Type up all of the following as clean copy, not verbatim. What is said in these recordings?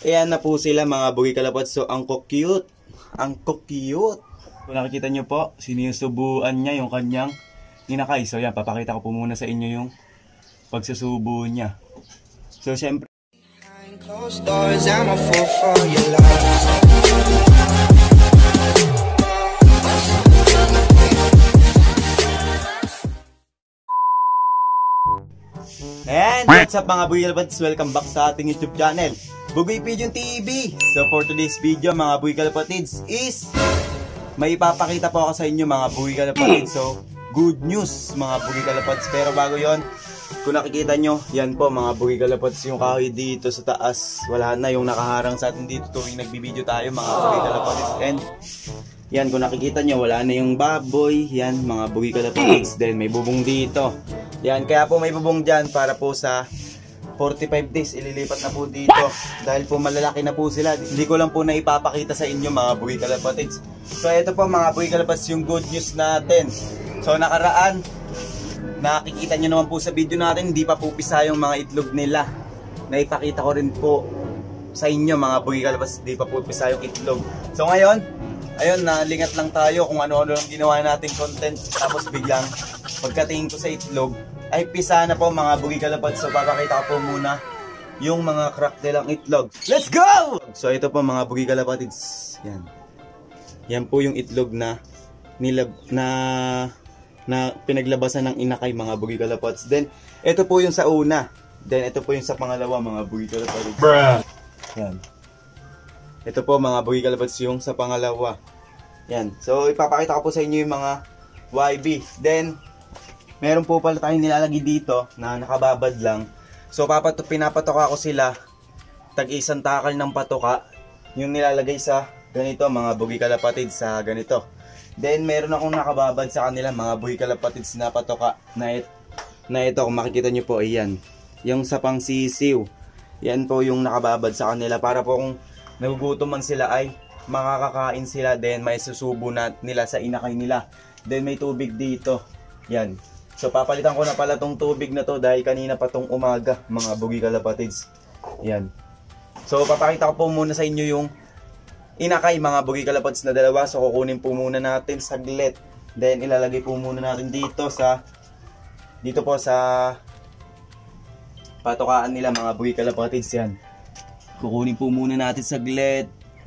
Ayan na po sila mga bugi kalapad. So, ang cute. Ang cute. Kung nakikita nyo po, sinusubuan niya yung kanyang inakay. So, yan, papakita ko po muna sa inyo yung pagsusubo niya. So, syempre. Closed doors, I'm a fool for your love. And what's up mga Bugi Kalapads? Welcome back sa ating YouTube channel, Bugoy Pigeon TV. So for today's video mga Bugi Kalapatids is may ipapakita po ako sa inyo mga Bugi Kalapatids. So good news mga Bugi Kalapads. Pero bago yon, kung nakikita nyo, yan po mga Bugi Kalapads, yung kahoy dito sa taas, wala na yung nakaharang sa atin dito tuwing nagbibideo tayo mga Bugi Kalapads. And yan, kung nakikita nyo, wala na yung baboy. Yan mga Bugi Kalapatids. Then may bubong dito. Yan, kaya po may bubong dyan para po sa 45 days ililipat na po dito. Dahil po malalaki na po sila. Hindi ko lang po na ipapakita sa inyo mga Bugi Kalapatids. So ito po mga Bugi Kalapatids yung good news natin. So nakaraan, nakikita nyo naman po sa video natin, hindi pa po pisa yung mga itlog nila. Naipakita ko rin po sa inyo mga Bugi Kalapatids, hindi pa po pisa yung itlog. So ngayon, ayun, nalingat lang tayo kung ano-ano lang ginawa nating content. Tapos biglang pagkatingin ko sa itlog, ay pisa na po mga Bugi Kalapads. So papakita ko po muna yung mga crack nilang itlog. Let's go! So ito po mga Bugi Kalapatids. Yan. Yan po yung itlog na pinaglabasan ng inakay mga Bugi Kalapads. Then ito po yung sa una. Then ito po yung sa pangalawa mga Bugi Kalapads. Yan. Ito po mga Bugi Kalapads yung sa pangalawa. Yan. So ipapakita ko po sa inyo yung mga YB. Then meron po pala tayong nilalagay dito na nakababad lang. So pinapatoka ko sila tag-isang takal ng patoka. Yung nilalagay sa ganito mga Bugi Kalapatids, sa ganito. Then meron akong nakababad sa kanila mga Bugi Kalapatids na patoka na ito kung makikita nyo po, ayan. Yung sa pang sisiw. Yan po yung nakababad sa kanila para po kung nagugutom man sila ay makakakain sila. Then may susubo na nila sa inakay nila. Then may tubig dito. Yan. So papalitan ko na pala tong tubig na to dahil kanina pa tong umaga mga Bugi Kalapatids. Yan. So papakita ko po muna sa inyo yung inakay mga Bugi Kalapads na dalawa. So kukunin po muna natin saglit. Then ilalagay po muna natin dito po sa patokaan nila mga Bugi Kalapatids. Yan. Kukunin po muna natin saglit.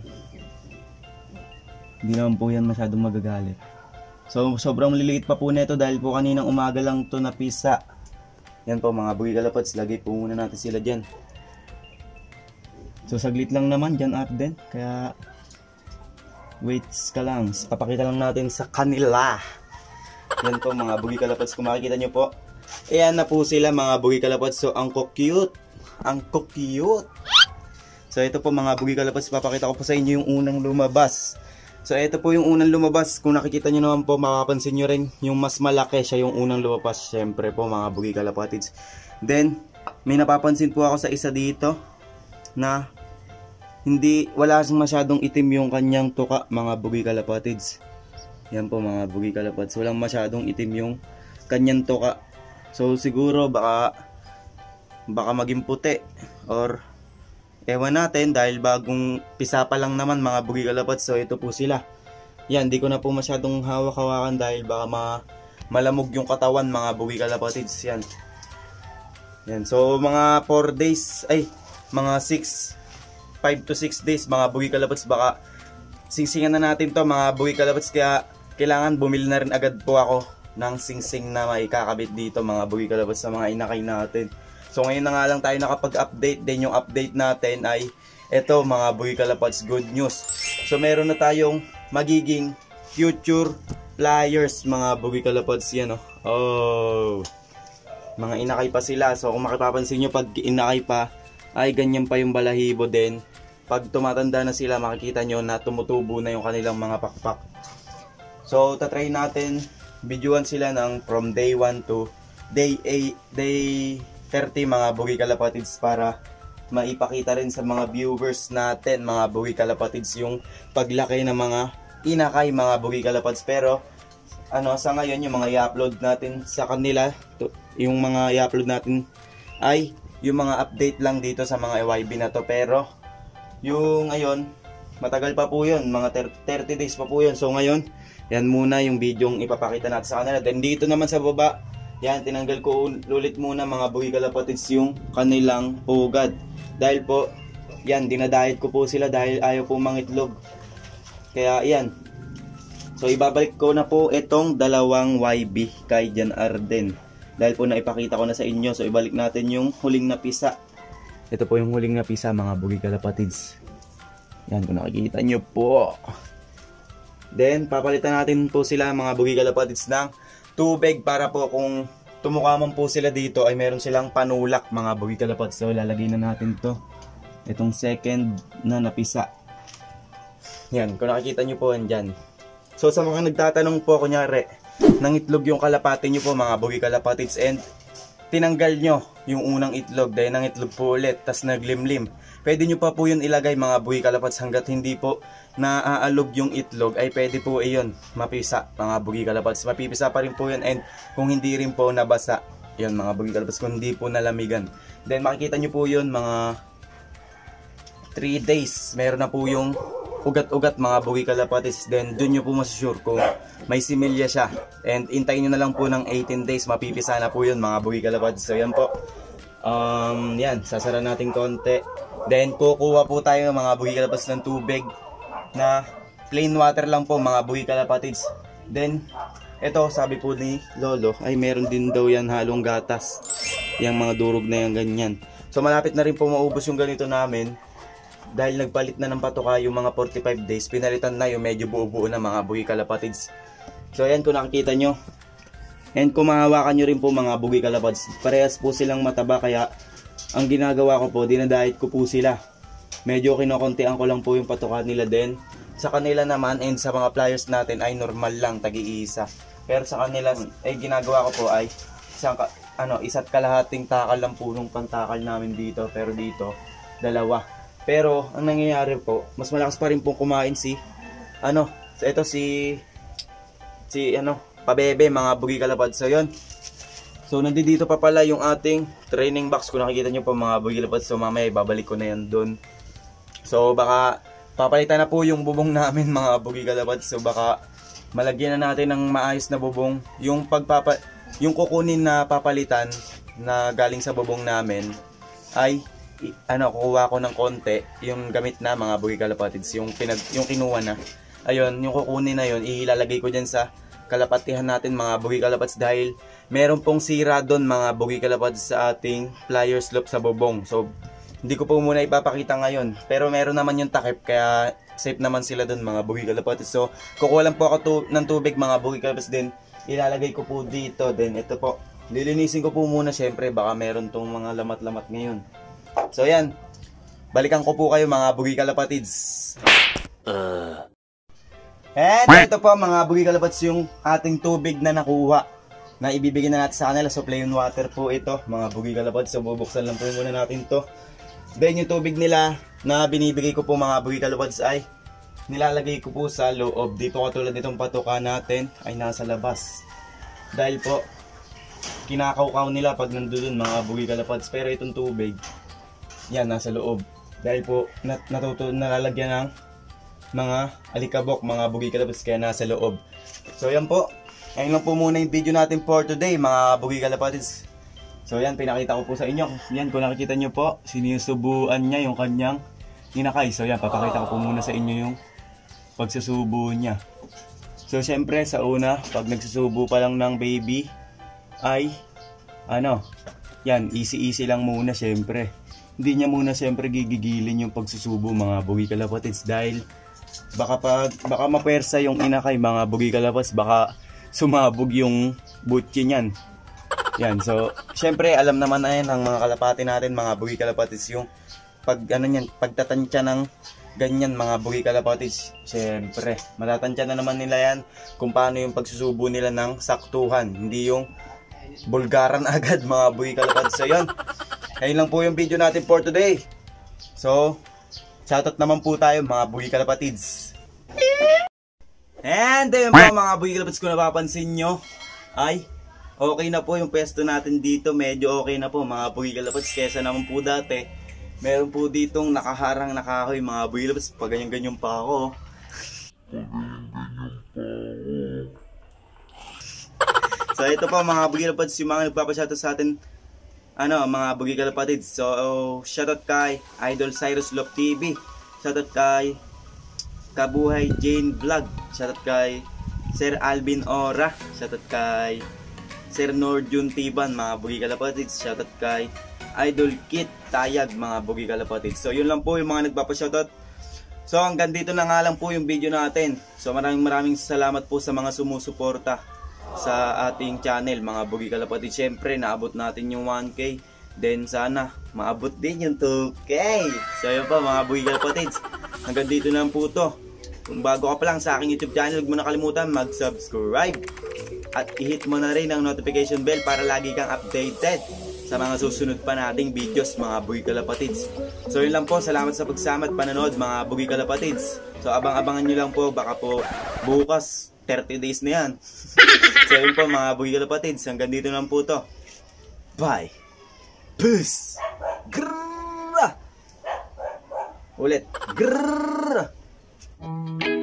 Hindi naman po yan masyadong magagalit. So sobrang liliit pa po nito dahil po kaninang umaga lang to napisa. Yan po mga Bugi Kalapads, lagay po muna natin sila dyan. So saglit lang naman dyan Arden, kaya waits ka lang. Papakita lang natin sa kanila. Yan po mga Bugi Kalapads, kung makikita nyo po, ayan na po sila mga Bugi Kalapads. So ang cute. Ang cute. So ito po mga Bugi Kalapads, papakita ko po sa inyo yung unang lumabas. So ito po yung unang lumabas. Kung nakikita nyo naman po, makapansin nyo rin yung mas malaki siya yung unang lumabas. Syempre po mga Bugi Kalapatids. Then may napapansin po ako sa isa dito na wala masyadong itim yung kanyang tuka mga Bugi Kalapatids. Yan po mga Bugi Kalapads, walang masyadong itim yung kanyang tuka. So siguro baka maging puti or ewan natin dahil bagong pisa pa lang naman mga Bugi Kalapads. So ito po sila. Yan, di ko na po masyadong hawak-hawakan dahil baka malamog yung katawan mga Bugi Kalapatids. Yan. Yan. So mga 4 days, ay mga 5 to 6 days mga Bugi Kalapads, baka singsingan na natin to mga Bugi Kalapads. Kaya kailangan bumili na rin agad po ako ng singsing na may kakabit dito mga Bugi Kalapads sa mga inakay natin. So ngayon na nga lang tayo nakapag-update. Then yung update natin ay ito mga Bugi Kalapads, good news. So meron na tayong magiging future pliers mga Bugi Kalapads. Yan oh. Mga inakay pa sila. So kung makipapansin nyo, pag inakay pa ay ganyan pa yung balahibo. Din pag tumatanda na sila, makikita nyo na tumutubo na yung kanilang mga pakpak. So tatry natin videoan sila ng from day 1 to day 30 mga Bugi Kalapatids para maipakita rin sa mga viewers natin mga Bugi Kalapatids yung paglaki ng mga inakay mga Bugi Kalapads. Pero sa ngayon yung mga i-upload natin sa kanila, yung mga i-upload natin ay yung mga update lang dito sa mga YB na to. Pero yung ngayon, matagal pa po yun, mga 30 days pa po yun. So ngayon, yan muna yung video yung ipapakita natin sa kanila. Then dito naman sa baba, yan, tinanggal ko ulit muna mga bugi kalapatids yung kanilang pugad. Dahil po, yan, dinadayet ko po sila dahil ayaw po mangitlog. Kaya yan. So ibabalik ko na po itong dalawang YB kay Jan Arden. Dahil po naipakita ko na sa inyo. So ibalik natin yung huling napisa. Ito po yung huling napisa mga bugi kalapatids. Yan, kung nakikita nyo po. Then papalitan natin po sila mga bugi kalapatids ng tubig para po kung tumukaman po sila dito ay meron silang panulak mga bugi kalapatids. So lalagay na natin to. Itong second na napisa. Yan, kung nakikita nyo po yan. So sa mga nagtatanong po, kunyari, nangitlog yung kalapati nyo po mga bugi kalapatids and tinanggal nyo yung unang itlog dahil nangitlog po ulit, tas naglimlim. Pwede nyo pa po yun ilagay mga bugi kalapatids hanggat hindi po naaalog yung itlog ay pwede po iyon mapisa mga bugi kalapatids. Mapipisa pa rin po yun and kung hindi rin po nabasa, yun mga bugi kalapatids, kung hindi po nalamigan. Then makikita nyo po yun mga 3 days, meron na po yung ugat-ugat mga bugi kalapatids. Then dun nyo po masusure kung may similya siya. And intayin nyo na lang po ng 18 days, mapipisa na po yun mga bugi kalapatids. So yan po. Yan, sasara natin konti. Then kukuha po tayo ng mga bugi kalapatids ng tubig na plain water lang po mga bugi kalapatids. Then ito, sabi po ni Lolo, ay meron din daw yan halong gatas. Yung mga durog na yan ganyan. So malapit na rin po maubos yung ganito namin. Dahil nagpalit na ng patoka yung mga 45 days, pinalitan na yung medyo buo-buo na mga bugi kalapatids. So ayan kung nakikita nyo. And kung mahawakan nyo rin po mga bugi kalapatids, parehas po silang mataba kaya ang ginagawa ko po, dinadayet ko po sila. Medyo kinokontian ko lang po yung patoka nila din. Sa kanila naman and sa mga pliers natin ay normal lang, tagi-iisa. Pero sa kanila ay ginagawa ko po ay isa't kalahating takal lang po nung pantakal namin dito. Pero dito, dalawa. Pero ang nangyayari po, mas malakas pa rin pong kumain si Pabebe mga bugi kalapatids. So yun. So nandito pa pala yung ating training box. Kung nakikita nyo po mga bugi kalapatids, so mamaya babalik ko na yan doon. So baka papalitan na po yung bubong namin mga bugi kalapatids. So baka malagyan na natin ng maayos na bubong. Yung kukunin na papalitan na galing sa bubong namin ay kukuha ko ng konti yung gamit na mga bugi kalapatids, yung kinuha na. Ayun, yung kukunin na yun, ilalagay ko dyan sa kalapatihan natin mga bugi kalapatids dahil meron pong sira doon mga bugi kalapatids sa ating pliers loop sa bubong. So hindi ko po muna ipapakita ngayon, pero meron naman yung takip kaya safe naman sila doon mga bugi kalapatids. So kukuha lang po ako ng tubig mga bugi kalapatids, din ilalagay ko po dito. Then ito po, lilinisin ko po muna syempre, baka meron tong mga lamat-lamat ngayon. So yan, balikan ko po kayo mga bugi kalapatids. And ito po mga bugi kalapatids yung ating tubig na nakuha na ibibigay na natin sa kanila. So plain water po ito mga bugi kalapatids. So bubuksan lang po muna natin to. Then yung tubig nila na binibigay ko po mga bugi kalapatids ay nilalagay ko po sa loob. Dito katulad nitong patoka natin ay nasa labas. Dahil po kinakaukaw nila pag nandoon mga bugi kalapatids. Pero itong tubig, yan, nasa loob. Dahil po nalalagyan ng mga alikabok mga bugi kalapatids kaya nasa loob. So yan po, ayun lang po muna yung video natin for today mga bugi kalapatids. So yan, pinakita ko po sa inyo. Yan, kung nakikita nyo po, sinusubuan niya yung kanyang inakay. So yan, papakita ko po muna sa inyo yung pagsusubo niya. So syempre sa una, pag nagsusubo pa lang ng baby ay yan, easy lang muna syempre. Hindi niya muna siyempre gigigilin yung pagsusubo mga bugi kalapatids dahil baka mapersa yung inakay mga bugi kalapatids, baka sumabog yung butchi niyan. Yan, so siyempre alam naman na yan ng mga kalapati natin mga bugi kalapatids yung pagtatansya ng ganyan mga bugi kalapatids. Siyempre matatansya na naman nila yan kung paano yung pagsusubo nila ng saktuhan, hindi yung bulgaran agad mga bugi kalapatids. So yun, ayun lang po yung video natin for today. So, shoutout naman po tayo mga bugi kalapatids. And ayun po mga bugi kalapatids, kung napapansin nyo ay okay na po yung pwesto natin dito. Medyo okay na po mga bugi kalapatids kesa naman po dati Meron po ditong nakaharang na kahoy mga Bugi Kalapatids. Pag ganyan-ganyan pa ako. So ito po mga Bugi Kalapatids, yung mga nagpapashoutout sa atin, mga Bugi Kalapatids. So shoutout kay Idol Cyrus Love TV, shoutout kay Kabuhay Jane Vlog, shoutout kay Sir Alvin Ora, shoutout kay Sir Norjun Tiban mga Bugi Kalapatids, shoutout kay Idol Kit Tayag mga Bugi Kalapatids. So yun lang po yung mga nagpapashoutout. So hanggang dito na nga lang po yung video natin. So maraming salamat po sa mga sumusuporta sa ating channel mga Bugi Kalapatids. Syempre naabot natin yung 1K, then sana maabot din yung 2K. So yun pa mga Bugi Kalapatids, hanggang dito na po to. Kung bago ka pa lang sa aking YouTube channel, huwag mo na kalimutan mag-subscribe at i-hit mo na rin ang notification bell para lagi kang updated sa mga susunod pa nating videos mga Bugi Kalapatids. So yun lang po, salamat sa pagsama at panonood mga Bugi Kalapatids. So abang-abangan nyo lang po, baka po bukas 30 days na yan. So yun po mga Bugi Kalapatids, hanggang dito lang po to. Bye! Peace! Grrrr! Ulit! Grrrr!